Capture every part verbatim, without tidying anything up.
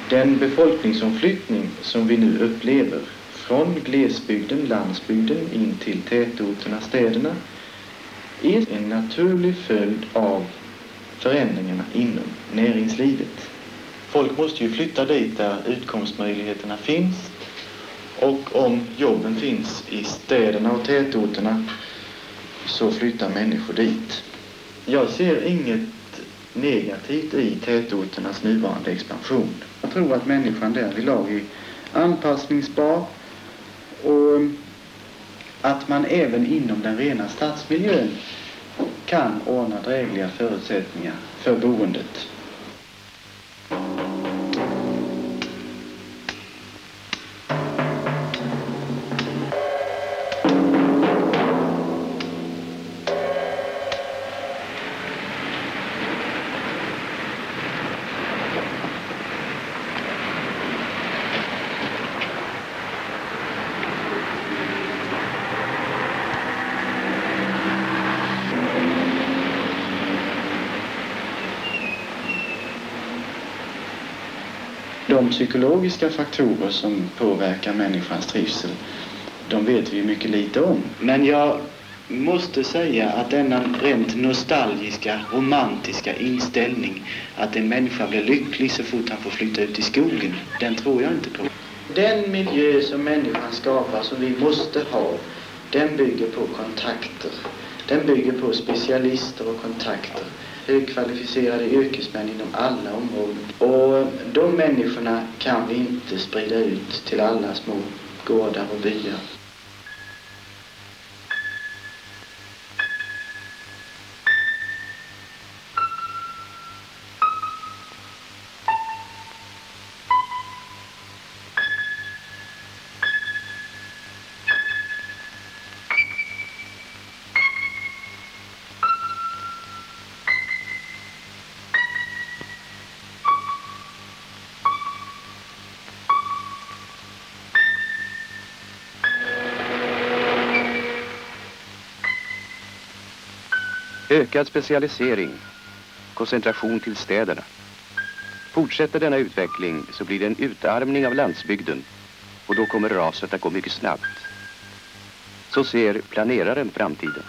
Den befolkningsomflyttning som vi nu upplever från glesbygden, landsbygden in till tätorterna, städerna är en naturlig följd av förändringarna inom näringslivet. Folk måste ju flytta dit där utkomstmöjligheterna finns, och om jobben finns i städerna och tätorterna så flyttar människor dit. Jag ser inget negativt i tätorternas nuvarande expansion. Jag tror att människan därvidlag är anpassningsbar och att man även inom den rena stadsmiljön kan ordna drägliga förutsättningar för boendet. De psykologiska faktorer som påverkar människans trivsel, de vet vi mycket lite om. Men jag måste säga att denna rent nostalgiska, romantiska inställning att en människa blir lycklig så fort han får flytta ut i skogen, den tror jag inte på. Den miljö som människan skapar, som vi måste ha, den bygger på kontakter. Den bygger på specialister och kontakter. Högkvalificerade yrkesmän inom alla områden. Och de människorna kan vi inte sprida ut till alla små gårdar och byar. Ökad specialisering, koncentration till städerna. Fortsätter denna utveckling så blir det en utarmning av landsbygden, och då kommer raset att gå mycket snabbt. Så ser planeraren framtiden.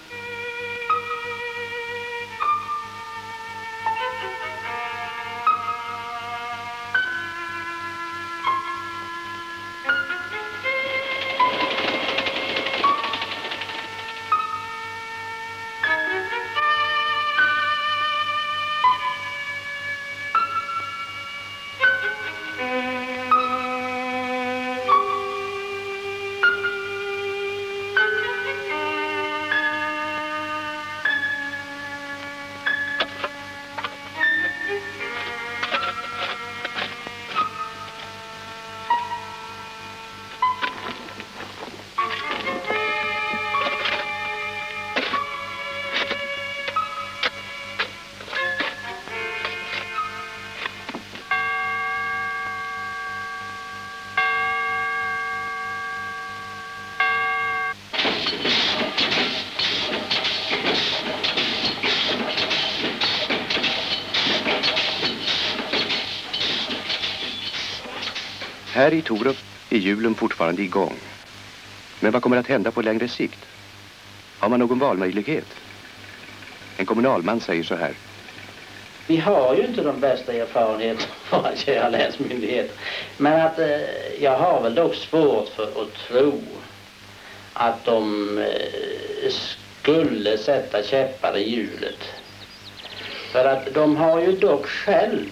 Här i Torup är hjulen fortfarande igång. Men vad kommer att hända på längre sikt? Har man någon valmöjlighet? En kommunalman säger så här. Vi har ju inte de bästa erfarenheterna av att köra länsmyndighet. Men att eh, jag har väl dock svårt för att tro att de eh, skulle sätta käppar i hjulet. För att de har ju dock själv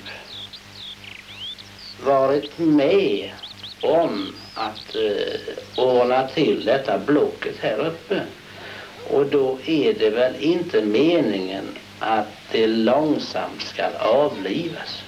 varit med om att eh, ordna till detta blocket här uppe. Och då är det väl inte meningen att det långsamt ska avlivas.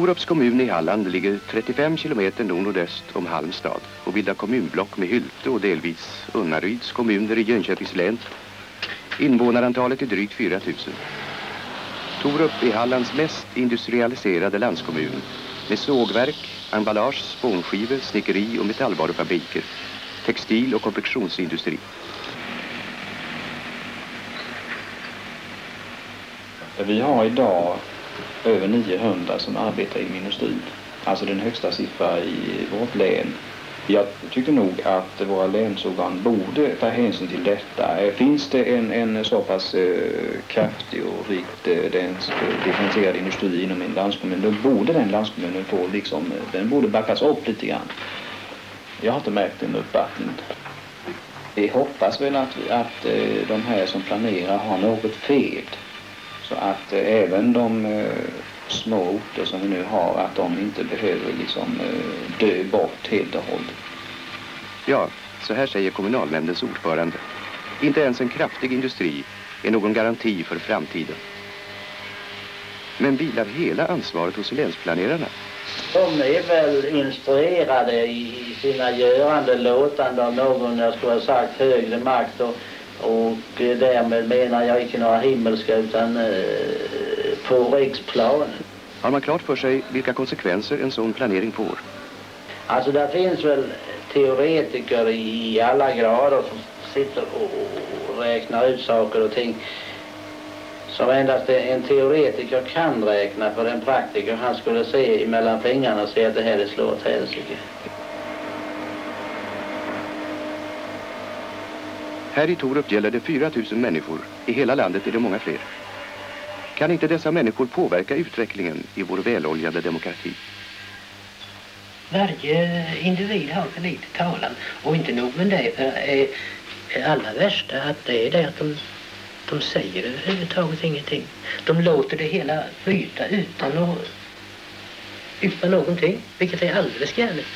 Torups kommun i Halland ligger trettiofem kilometer nord-nordöst om Halmstad och bildar kommunblock med Hylte och delvis Unnaryds kommuner i Jönköpings län. Invånarantalet är drygt fyra tusen. Torup är Hallands mest industrialiserade landskommun med sågverk, emballage, spånskivor, snickeri och metallvarufabriker, textil- och konfektionsindustri. Vi har idag över niohundra som arbetar inom industrin, alltså den högsta siffran i vårt län. Jag tycker nog att våra länsorgan borde ta hänsyn till detta. Finns det en, en så pass eh, kraftig och rikt eh, differentierad industri inom en landskommun, då borde den landskommunen få liksom, den borde backas upp lite grann. Jag har inte märkt en uppbackning. Vi hoppas väl att, att eh, de här som planerar har något fel. Så att eh, även de eh, små orter som vi nu har, att de inte behöver liksom eh, dö bort helt och hållet. Ja, så här säger kommunalnämndens ordförande. Inte ens en kraftig industri är någon garanti för framtiden. Men vilar hela ansvaret hos länsplanerarna? De är väl instruerade i sina görande låtande av någon, jag skulle ha sagt, högre makt och Och därmed menar jag inte några himmelska utan eh, på riksplan. Har man klart för sig vilka konsekvenser en sån planering får? Alltså det finns väl teoretiker i alla grader som sitter och räknar ut saker och ting som endast en teoretiker kan räkna, för en praktiker han skulle se mellan fingrarna och se att det här är slå åt helsike. Här i Torup gäller det fyra tusen människor. I hela landet är det många fler. Kan inte dessa människor påverka utvecklingen i vår väloljade demokrati? Varje individ har för lite talan. Och inte nog med det, för är allra värsta att det är det att de, de säger överhuvudtaget ingenting. De låter det hela flyta utan att yppa någonting, vilket är alldeles galet.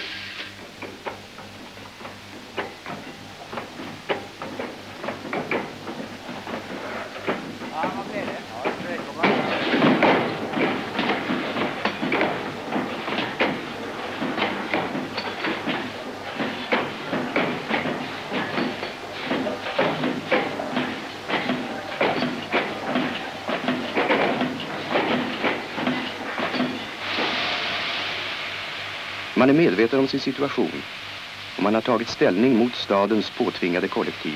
Man är medveten om sin situation och man har tagit ställning mot stadens påtvingade kollektiv.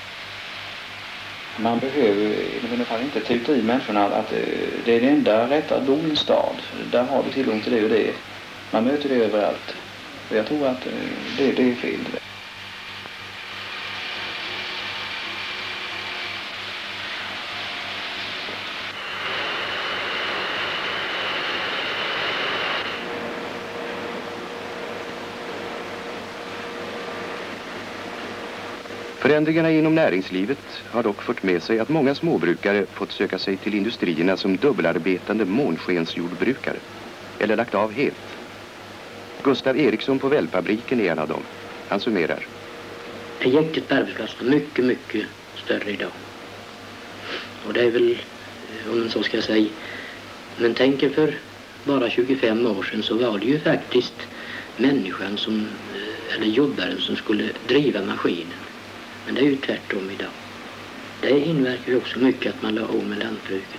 Man behöver i alla fall inte tuta i människorna att det är den enda rätta att bo i en stad. Där har vi tillgång till det och det. Man möter det överallt. Och jag tror att det, det är fel. Förändringarna inom näringslivet har dock fört med sig att många småbrukare fått söka sig till industrierna som dubbelarbetande månskensjordbrukare eller lagt av helt. Gustav Eriksson på Välfabriken är en av dem. Han summerar. Jäktet på arbetsplatsen är mycket, mycket större idag. Och det är väl, om man så ska säga, men tänker för bara tjugofem år sedan så var det ju faktiskt människan som, eller jobbaren som skulle driva maskinen. Men det är ju tvärtom idag. Det inverkar ju också mycket att man la om med lantbruket.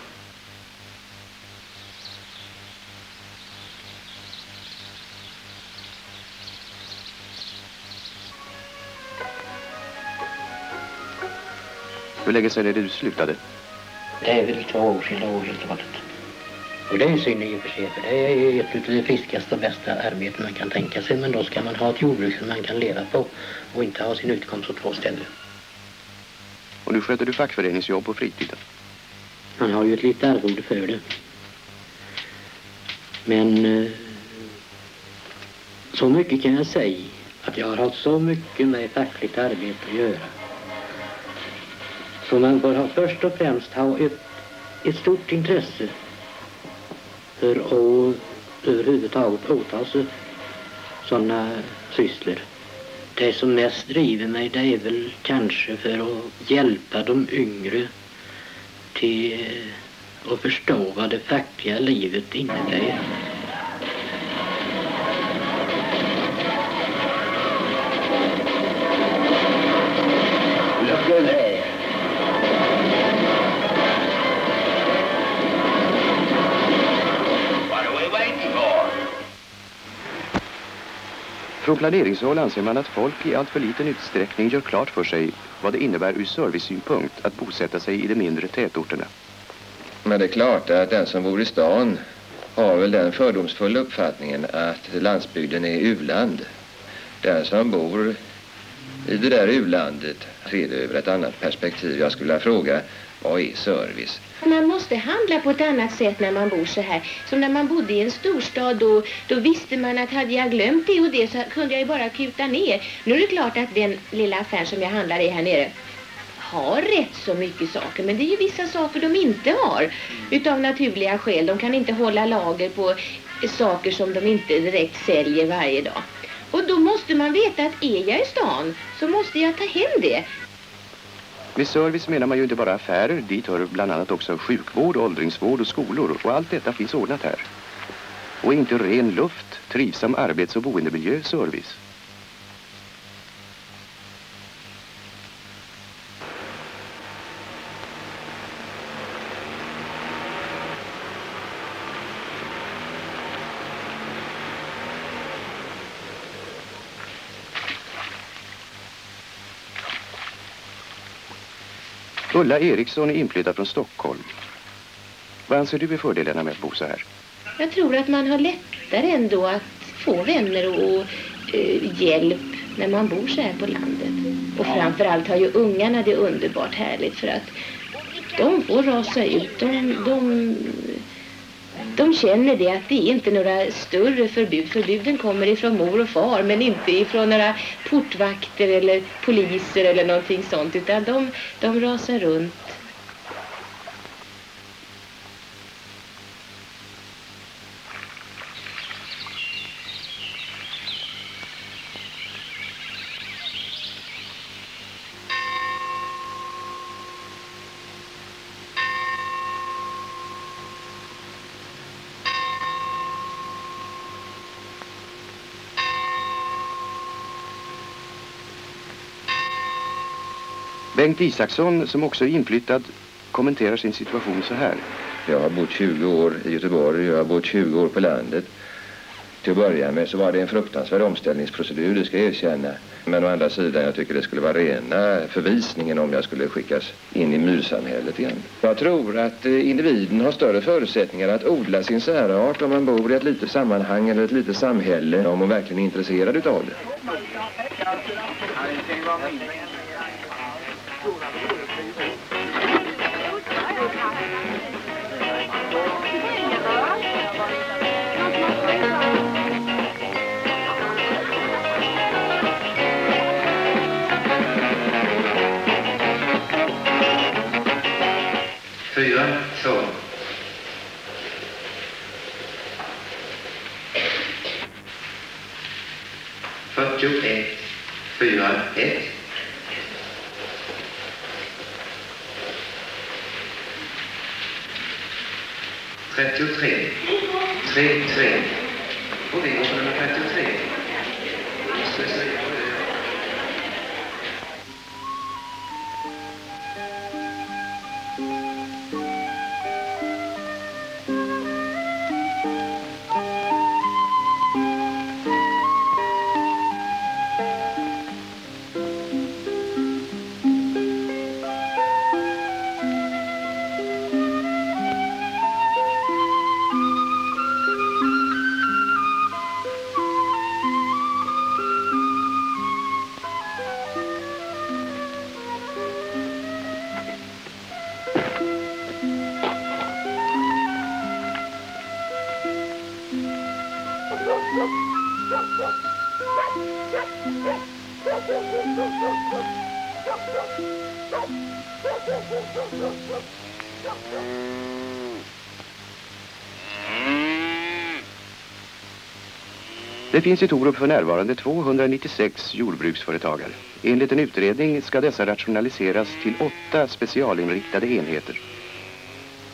Hur länge sedan är det du slutade? Det är väl två år sedan då helt och hållet. Och det är ju synd i och för sig, för det är ju ett av de friskaste och bästa arbeten man kan tänka sig. Men då ska man ha ett jordbruk som man kan leva på och inte ha sin utkomst på två ställen. Och nu sköter du fackföreningsjobb på fritiden? Man har ju ett litet arvode för det. Men eh, så mycket kan jag säga att jag har haft så mycket med fackligt arbete att göra. Så man bör ha först och främst ha ett, ett stort intresse för att överhuvudtaget åta sig sådana sysslor. Det som mest driver mig det är väl kanske för att hjälpa de yngre till och förstå vad det fackliga livet innebär. Från planeringshåll anser man att folk i allt för liten utsträckning gör klart för sig vad det innebär ur servicesynpunkt att bosätta sig i de mindre tätorterna. Men det är klart att den som bor i stan har väl den fördomsfulla uppfattningen att landsbygden är u-land. Den som bor i det där u-landet ser det över ett annat perspektiv. Jag skulle vilja fråga, vad är service? Man måste handla på ett annat sätt när man bor så här. Som när man bodde i en storstad, då, då visste man att hade jag glömt det och det så kunde jag ju bara kuta ner. Nu är det klart att den lilla affär som jag handlar i här nere har rätt så mycket saker. Men det är ju vissa saker de inte har. Utav naturliga skäl. De kan inte hålla lager på saker som de inte direkt säljer varje dag. Och då måste man veta att är jag i stan så måste jag ta hem det. Med service menar man ju inte bara affärer, dit hör bland annat också sjukvård, åldringsvård och skolor, och allt detta finns ordnat här. Och inte ren luft, trivsam arbets- och boendemiljö service. Ulla Eriksson är inflyttad från Stockholm. Vad anser du är fördelarna med att bo så här? Jag tror att man har lättare ändå att få vänner och eh, hjälp när man bor så här på landet. Och framförallt har ju ungarna det underbart härligt för att de får rasa ut. De, de, de känner det att det är inte några större förbud. Förbuden kommer ifrån mor och far men inte ifrån några portvakter eller poliser eller någonting sånt. Utan de, de rasar runt. Bengt Isaksson, som också är inflyttad, kommenterar sin situation så här. Jag har bott tjugo år i Göteborg, jag har bott tjugo år på landet. Till att börja med så var det en fruktansvärd omställningsprocedur, det ska jag erkänna. Men å andra sidan, jag tycker det skulle vara rena förvisningen om jag skulle skickas in i myrsamhället igen. Jag tror att individen har större förutsättningar att odla sin särart om man bor i ett litet sammanhang eller ett litet samhälle, om man verkligen är intresserad utav det. Fyra, två. fyrtioett, fyra, ett. trettiotre, tre, tre. Och vi går på nummer trettiotre. Det finns i Torup för närvarande tvåhundranittiosex jordbruksföretagare. Enligt en utredning ska dessa rationaliseras till åtta specialinriktade enheter.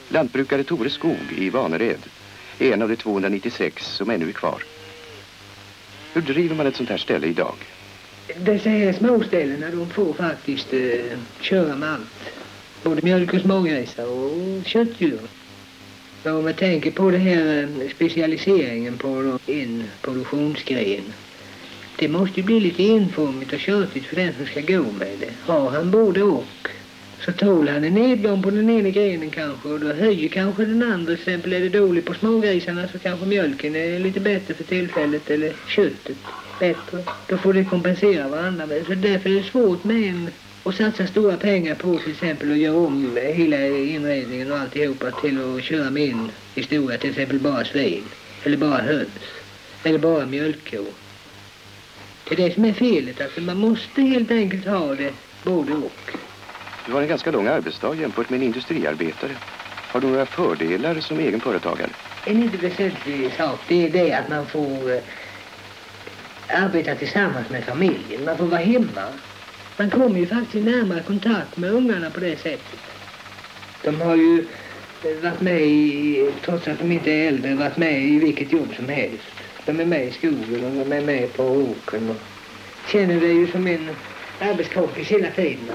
Lantbrukare Tore Skog i Vanered är en av de tvåhundranittiosex som ännu är kvar. Hur driver man ett sånt här ställe idag? Dessa här småställena, de får faktiskt eh, köra med allt. Både mjölk och smågrisar och köttdjur. Så om man tänker på det här eh, specialiseringen på en produktionsgren. Det måste ju bli lite enformigt och tjötigt för den som ska gå med det. Har han både och, så tål han en nedgång på den ena grenen kanske, och då höjer kanske den andra. Till exempel är det dåligt på smågrisarna, så kanske mjölken är lite bättre för tillfället, eller köttet bättre. Då får det kompensera varandra med. Så därför är det svårt med en att satsa stora pengar på till exempel att göra om hela inredningen och alltihopa till att köra med en historia, till exempel bara svin, eller bara höns, eller bara mjölkkor. Det är det som är felet, alltså man måste helt enkelt ha det både och. Du har en ganska lång arbetsdag jämfört med en industriarbetare. Har du några fördelar som egen företagare? En inte väsentlig sak, det är det att man får eh, arbeta tillsammans med familjen. Man får vara hemma. Man kommer ju faktiskt i närmare kontakt med ungarna på det sättet. De har ju varit med i, trots att de inte är äldre, varit med i vilket jobb som helst. De är med i skogen och de är med på åkern och känner det ju som en arbetskompis hela tiden.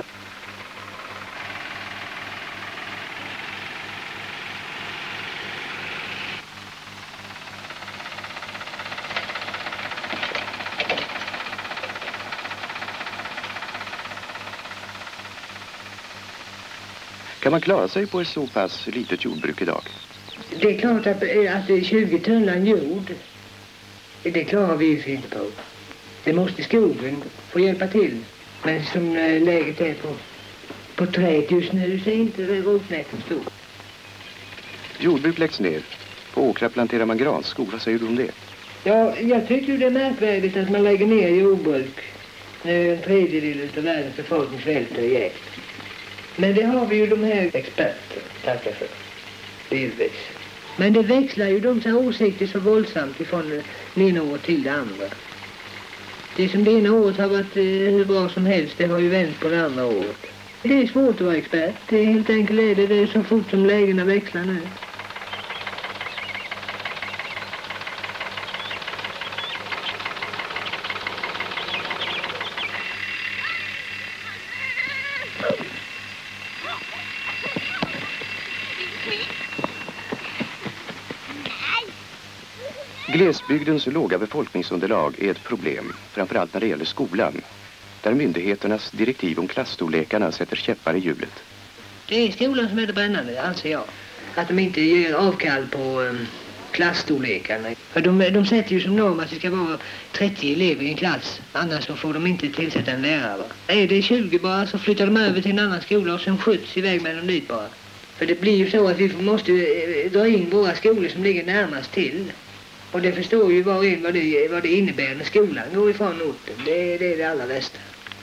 Kan man klara sig på ett så pass litet jordbruk idag? Det är klart att, att tjugo tunnland jord, det klarar vi ju inte på. Det måste skogen få hjälpa till. Men som läget är på, på träet just nu så är inte rotnäten stor. Jordbruk läggs ner. På åkrar planterar man granskog. Vad säger du om det? Ja, jag tycker det är märkvärdigt att man lägger ner jordbruk när en tredjedel av världens befolkning svälter ihjäl. Men det har vi ju de här experterna, tackar för, delvis. Men det växlar ju de här åsikter så våldsamt ifrån det ena året till det andra. Det som det ena året har varit eh, hur bra som helst, det har ju vänt på det andra året. Det är svårt att vara expert, det är helt enkelt är det, det är så fort som lägena växlar nu. Glesbygdens låga befolkningsunderlag är ett problem, framförallt när det gäller skolan, där myndigheternas direktiv om klassstorlekarna sätter käppar i hjulet. Det är skolan som är det brännande, anser jag. Att de inte ger avkall på um, klassstorlekarna. För de, de sätter ju som norm att det ska vara trettio elever i en klass, annars så får de inte tillsätta en lärare. Va? Är det tjugo bara så flyttar de över till en annan skola och sen skjuts iväg med dem dit bara. För det blir ju så att vi måste eh, dra in våra skolor som ligger närmast till. Och det förstår ju var och en vad det, vad det innebär när skolan går ifrån orten. Det, det är det allra bästa.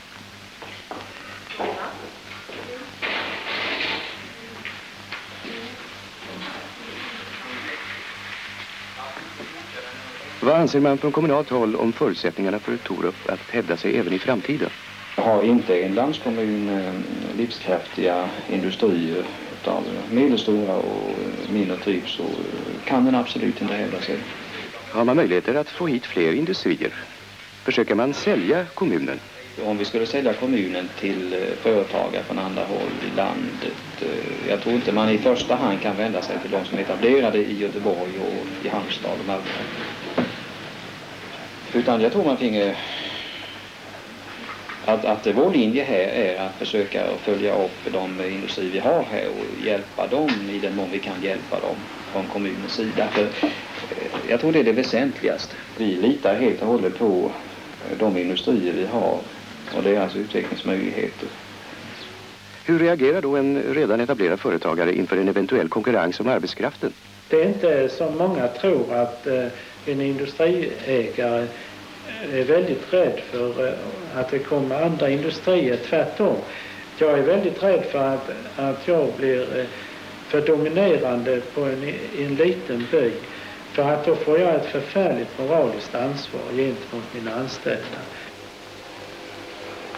Vad anser man från kommunalt håll om förutsättningarna för Torup att hävda sig även i framtiden? Har inte en landskommun livskraftiga industrier av medelstora och mindre typ så kan den absolut inte hävda sig. Har man möjligheter att få hit fler industrier? Försöker man sälja kommunen? Om vi skulle sälja kommunen till företagare från andra håll i landet, jag tror inte man i första hand kan vända sig till de som är etablerade i Göteborg och i Halmstad och Malmö. Utan jag tror man finge att, att vår linje här är att försöka följa upp de industrier vi har här och hjälpa dem i den mån vi kan hjälpa dem från kommunens sida. För jag tror det är det väsentligaste. Vi litar helt och hållet på de industrier vi har och deras utvecklingsmöjligheter. Hur reagerar då en redan etablerad företagare inför en eventuell konkurrens om arbetskraften? Det är inte som många tror att en industriägare är väldigt rädd för att det kommer andra industrier, tvärtom. Jag är väldigt rädd för att, att jag blir för dominerande på en, en liten by. För att då får jag ett förfärligt moraliskt ansvar gentemot mina anställda.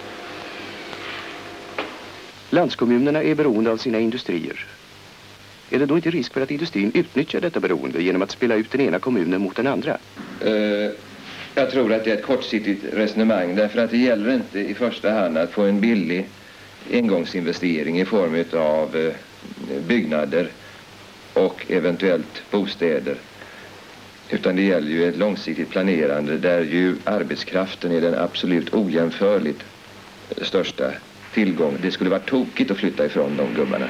Landskommunerna är beroende av sina industrier. Är det då inte risk för att industrin utnyttjar detta beroende genom att spela ut den ena kommunen mot den andra? Uh, jag tror att det är ett kortsiktigt resonemang, därför att det gäller inte i första hand att få en billig engångsinvestering i form av uh, byggnader och eventuellt bostäder. Utan det gäller ju ett långsiktigt planerande där ju arbetskraften är den absolut ojämförligt största tillgång. Det skulle vara tokigt att flytta ifrån de gubbarna.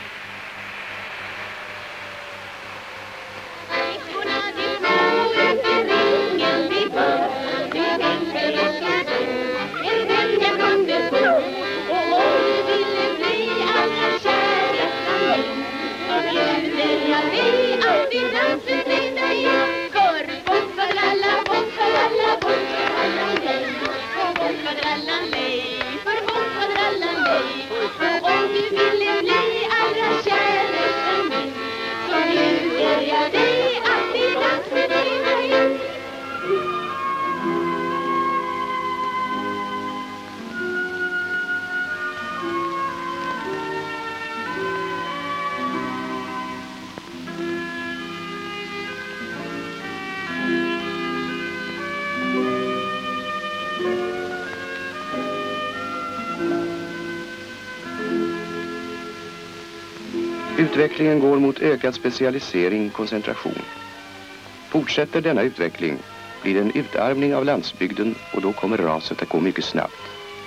Utvecklingen går mot ökad specialisering, koncentration. Fortsätter denna utveckling blir det en utarmning av landsbygden och då kommer raset att gå mycket snabbt.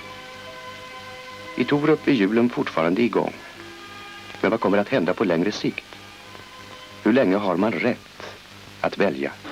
I Torup är hjulen fortfarande igång. Men vad kommer att hända på längre sikt? Hur länge har man rätt att välja?